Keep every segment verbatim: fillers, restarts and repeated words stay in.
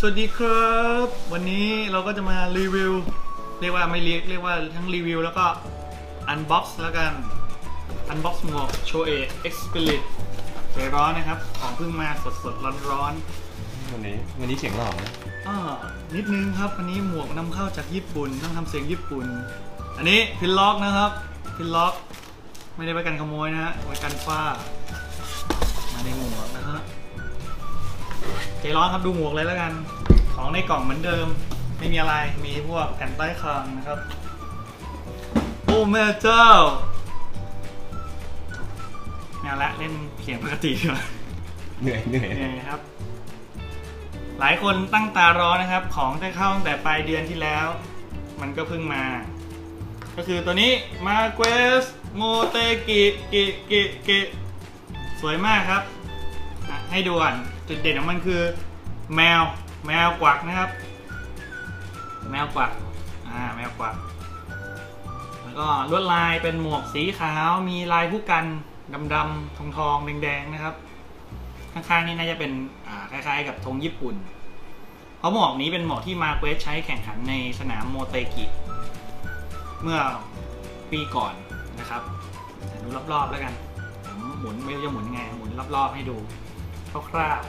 วัสดีครับวันนี้เราก็จะมารีวิวเรียกว่าไม่เรียกเรียกว่าทั้งรีวิวแล้วก็อันบ็อกซ์แล้วกันอันบ็อกซ์หมวกโชเอเอ็กซ์เพลิตใจร้อนนะครับของเพิ่งมาสดสดร้อนร้อนวันนี้วันนี้เสียงหล่อไหมอ่านิดนึงครับวันนี้หมวกนำเข้าจากญี่ปุ่นต้องทำเสียงญี่ปุ่นอันนี้พินล็อกนะครับพินล็อกไม่ได้ไว้กันขโมยนะฮะไว้กันฝ้ามาในหมวกนะฮะใจร้อนครับดูหมวกเลยแล้วกันของในกล่องเหมือนเดิมไม่มีอะไรมีพวกแผ่นใต้คางนะครับโอ้แม่เจ้าแนวละเล่นเสียงปกติดีกว่าเหนื่อยเหนื่อยเหนื่อยครับหลายคนตั้งตารอนะครับของได้เข้าตั้งแต่ปลายเดือนที่แล้วมันก็เพิ่งมาก็คือตัวนี้มาเกวสโมเตกิกิกิกิสวยมากครับให้ดูก่อนจุดเด่นของมันคือแมวแมวกวักนะครับแมวกวักอ่าแมวกวักแล้วก็ลวดลายเป็นหมวกสีขาวมีลายผู้กันดำๆทองทองแดงๆนะครับข้างๆนี่น่าจะเป็นอ่าคล้ายๆกับธงญี่ปุ่นเพราะหมวกนี้เป็นหมวกที่มาเกวสใช้แข่งขันในสนามโมเตกิเมื่อปีก่อนนะครับดูรอบๆแล้วกันผมหมุนไม่รู้จะหมุนไงหมุนรอบๆให้ดูคร่าว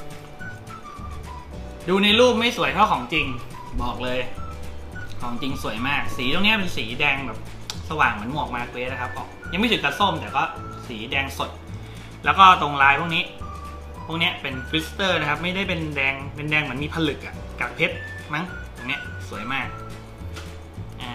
ๆดูในรูปไม่สวยเท่าของจริงบอกเลยของจริงสวยมากสีตรงนี้เป็นสีแดงแบบสว่างเหมือนหมวกมาเกวสนะครับออกยังไม่ถึงกับส้มแต่ก็สีแดงสดแล้วก็ตรงลายพวกนี้พวกนี้เป็นคริสเตอร์นะครับไม่ได้เป็นแดงเป็นแดงเหมือนมีผลึกอะกับเพชรมั้งตรงนี้สวยมากอ่า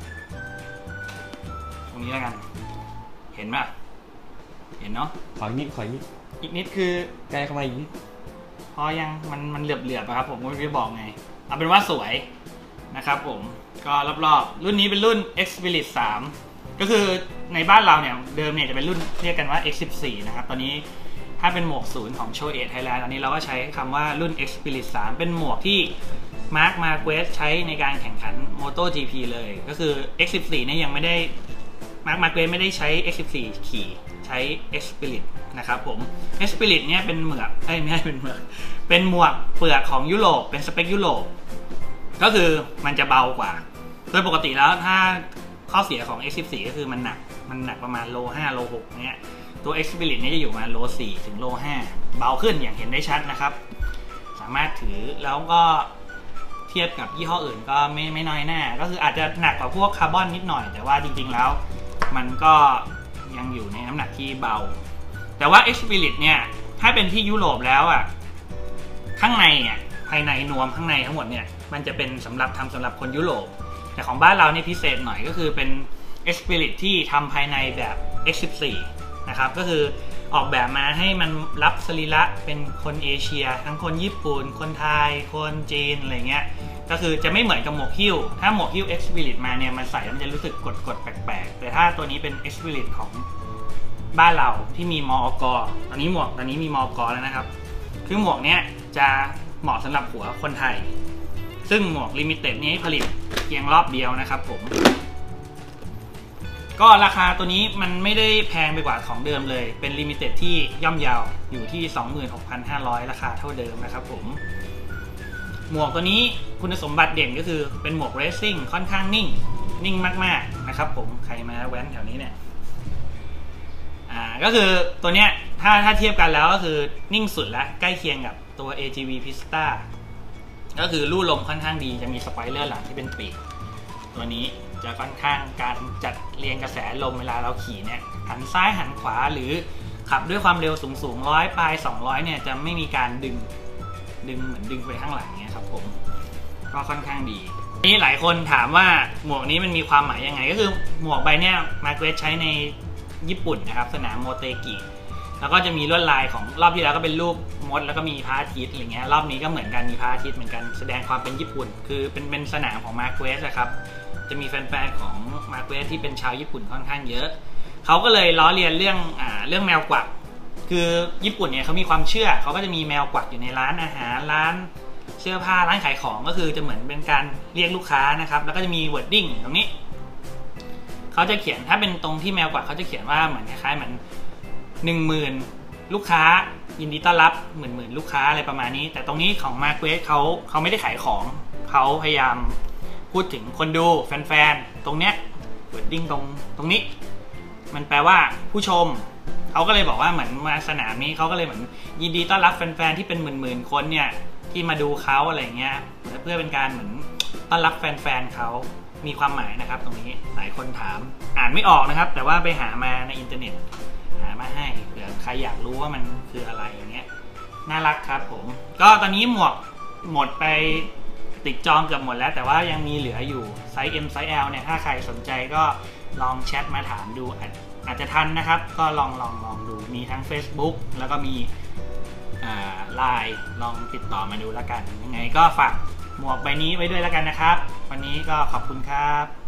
ตรงนี้แล้วกันเห็นป่ะเห็นเนาะขออีกนิดขออีกนิดอีกนิดคือใกล้เข้ามาอีกนิดพอยังมันมันเหลือบเหลือบครับผมไม่ได้บอกไงเอาเป็นว่าสวยนะครับผมก็รอบๆรุ่นนี้เป็นรุ่น Experience สามก็คือในบ้านเราเนี่ยเดิมเนี่ยจะเป็นรุ่นเรียกกันว่า เอ็กซ์ สิบสี่ นะครับตอนนี้ถ้าเป็นหมวกศูนย์ของโชเอ Thailand ตอนนี้เราก็ใช้คำว่ารุ่น Experience สามเป็นหมวกที่มาร์คมาเกวสใช้ในการแข่งขัน MotoGP เลยก็คือ เอ็กซ์ สิบสี่ เนี่ยยังไม่ได้มาร์คมาเกวสไม่ได้ใช้ เอ็กซ์ สิบสี่ ขี่ใช้ Experience นะครับผม Experience เนี่ยเป็นหมวกเอ้ยไม่ใช่เป็นหมวกเป็นหมวกเปลือกของยุโรปเป็นสเปคยุโรปก็คือมันจะเบากว่าโดยปกติแล้วถ้าข้อเสียของ เอ็กซ์ สิบสี่ ก็คือมันหนักมันหนักประมาณโลห้าโลหกเนี้ยตัว Experience เนี่ยจะอยู่ประมาณโลสี่ถึงโลห้าเบาขึ้นอย่างเห็นได้ชัดนะครับสามารถถือแล้วก็เทียบกับยี่ห้ออื่นก็ไม่ไม่น้อยหน้าก็คืออาจจะหนักกว่าพวกคาร์บอนนิดหน่อยแต่ว่าจริงๆแล้วมันก็ยังอยู่ในน้ำหนักที่เบาแต่ว่า Experience เนี่ยถ้าเป็นที่ยุโรปแล้วอ่ะข้างในเนี่ยภายในนวมข้างในทั้งหมดเนี่ยมันจะเป็นสำหรับทำสำหรับคนยุโรปแต่ของบ้านเรานี่พิเศษหน่อยก็คือเป็น Experience ที่ทำภายในแบบ เอ็กซ์ สิบสี่ นะครับก็คือออกแบบมาให้มันรับสรีระเป็นคนเอเชียทั้งคนญี่ปุ่นคนไทยคนจีนอะไรเงี้ยก็คือจะไม่เหมือนกับหมวกฮิ้วถ้าหมวกฮิ้ว Experience มาเนี่ยมันใส่แล้วมันจะรู้สึกกดๆแปลกๆแต่ถ้าตัวนี้เป็น Experience ของบ้านเราที่มีมอก.ตอนนี้หมวกตอนนี้มีมอก.แล้วนะครับคือหมวกเนี้ยจะเหมาะสำหรับหัวคนไทยซึ่งหมวกลิมิเต็ดนี้ผลิตเพียงรอบเดียวนะครับผมก็ราคาตัวนี้มันไม่ได้แพงไปกว่าของเดิมเลยเป็นลิมิเต็ดที่ย่อมเยาวอยู่ที่ สองหมื่นหกพันห้าร้อย ราคาเท่าเดิมนะครับผมหมวกตัวนี้คุณสมบัติเด่นก็คือเป็นหมวกเรซซิ่งค่อนข้างนิ่งนิ่งมากๆนะครับผมใครมาแว้นแถวนี้เนี่ยอ่าก็คือตัวเนี้ยถ้าถ้าเทียบกันแล้วก็คือนิ่งสุดและใกล้เคียงกับตัว เอ จี วี Pista ก็คือลู่ลมค่อนข้างดีจะมีสไปเลอร์หลังที่เป็นปีกตัวนี้จะค่อนข้างการจัดเรียงกระแสลมเวลาเราขี่เนี่ยหันซ้ายหันขวาหรือขับด้วยความเร็วสูงสูงร้อยปลายสองร้อยเนี่ยจะไม่มีการดึงดึงเหมือนดึงไปข้างหลังเนี่ยครับผมก็ค่อนข้างดีนี่หลายคนถามว่าหมวกนี้มันมีความหมายยังไงก็คือหมวกใบเนี้ยมาเกวสใช้ในญี่ปุ่นนะครับสนามโมเตกิแล้วก็จะมีลวดลายของรอบที่แล้วก็เป็นรูปมดแล้วก็มีพระอาทิตย์อะไรเงี้ยรอบนี้ก็เหมือนกันมีพระอาทิตย์เหมือนกันแสดงความเป็นญี่ปุ่นคือเป็นเป็นสนามของมาเกวสนะครับจะมีแฟนๆของมาเกวสที่เป็นชาวญี่ปุ่นค่อนข้างเยอะเขาก็เลยล้อเลียนเรื่องอ่าเรื่องแมวกวักคือญี่ปุ่นเนี่ยเขามีความเชื่อเขาก็จะมีแมวกวักอยู่ในร้านอาหารร้านเสื้อผ้าร้านขายของก็คือจะเหมือนเป็นการเรียกลูกค้านะครับแล้วก็จะมีวอร์ดดิ้งตรงนี้เขาจะเขียนถ้าเป็นตรงที่แมวกวักเขาจะเขียนว่าเหมือนคล้ายๆเหมือนหนึ่งหมื่นลูกค้ายินดีต้อนรับเหมือนเหมือนลูกค้าอะไรประมาณนี้แต่ตรงนี้ของมาร์เกสเขาเขาไม่ได้ขายของเขาพยายามพูดถึงคนดูแฟนๆตรงเนี้ยเวิร์ดดิ้งตรงตรงนี้มันแปลว่าผู้ชมเขาก็เลยบอกว่าเหมือนมาสนามนี้เขาก็เลยเหมือนยินดีต้อนรับแฟนๆที่เป็นหมื่นๆคนเนี่ยที่มาดูเขาอะไรเงี้ยเพื่อเป็นการเหมือนต้อนรับแฟนๆเขามีความหมายนะครับตรงนี้หลายคนถามอ่านไม่ออกนะครับแต่ว่าไปหามาในอินเทอร์เน็ตหามาให้เผื่อใครอยากรู้ว่ามันคืออะไรอย่างเงี้ยน่ารักครับผมก็ตอนนี้หมวกหมดไปติดจองเกือบหมดแล้วแต่ว่ายังมีเหลืออยู่ไซส์ M ไซส์ L เนี่ยถ้าใครสนใจก็ลองแชทมาถามดูอาจอาจจะทันนะครับก็ลองลองลองดูมีทั้ง Facebook แล้วก็มีไลน์ลองติดต่อมาดูแล้วกันยังไงก็ฝากหมวกใบนี้ไว้ด้วยแล้วกันนะครับวันนี้ก็ขอบคุณครับ